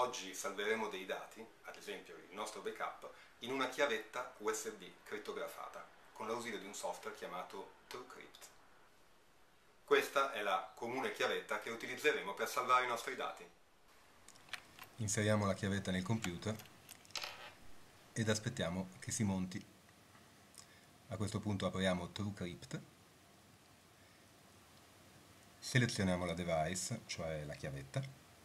Oggi salveremo dei dati, ad esempio il nostro backup, in una chiavetta USB crittografata con l'ausilio di un software chiamato TrueCrypt. Questa è la comune chiavetta che utilizzeremo per salvare i nostri dati. Inseriamo la chiavetta nel computer ed aspettiamo che si monti. A questo punto apriamo TrueCrypt, selezioniamo la device, cioè la chiavetta,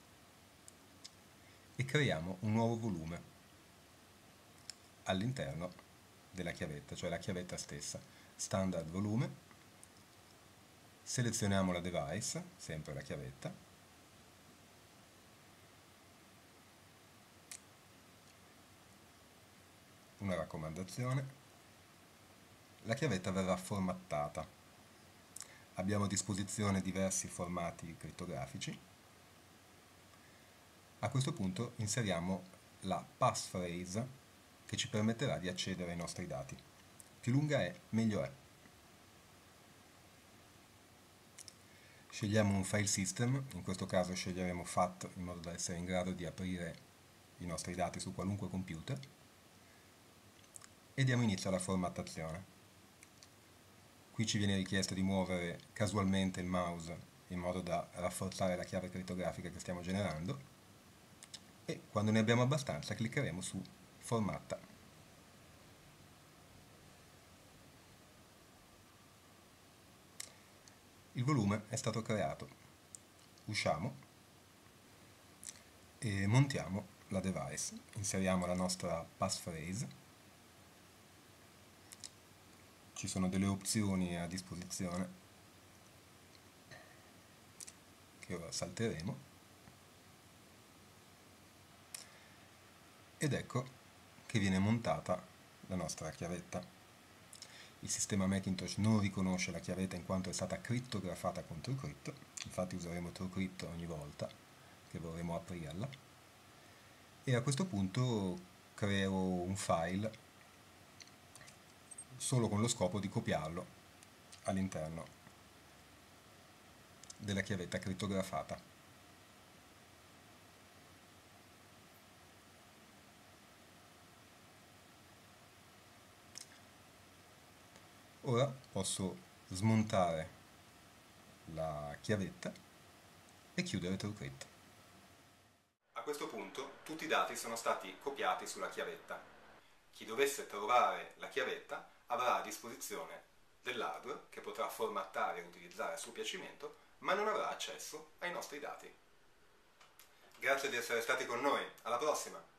e creiamo un nuovo volume all'interno della chiavetta, cioè la chiavetta stessa. Standard volume, selezioniamo la device, sempre la chiavetta, una raccomandazione: la chiavetta verrà formattata. Abbiamo a disposizione diversi formati crittografici. A questo punto inseriamo la passphrase che ci permetterà di accedere ai nostri dati. Più lunga è, meglio è. Scegliamo un file system, in questo caso sceglieremo FAT in modo da essere in grado di aprire i nostri dati su qualunque computer, e diamo inizio alla formattazione. Qui ci viene richiesto di muovere casualmente il mouse in modo da rafforzare la chiave crittografica che stiamo generando, e quando ne abbiamo abbastanza cliccheremo su Formatta. Il volume è stato creato. Usciamo e montiamo la device. Inseriamo la nostra passphrase. Ci sono delle opzioni a disposizione che ora salteremo. Ed ecco che viene montata la nostra chiavetta. Il sistema Macintosh non riconosce la chiavetta in quanto è stata crittografata con TrueCrypt, infatti useremo TrueCrypt ogni volta che vorremo aprirla, e a questo punto creo un file solo con lo scopo di copiarlo all'interno della chiavetta crittografata. Ora posso smontare la chiavetta e chiudere TrueCrypt. A questo punto tutti i dati sono stati copiati sulla chiavetta. Chi dovesse trovare la chiavetta avrà a disposizione dell'hardware che potrà formattare e utilizzare a suo piacimento, ma non avrà accesso ai nostri dati. Grazie di essere stati con noi, alla prossima!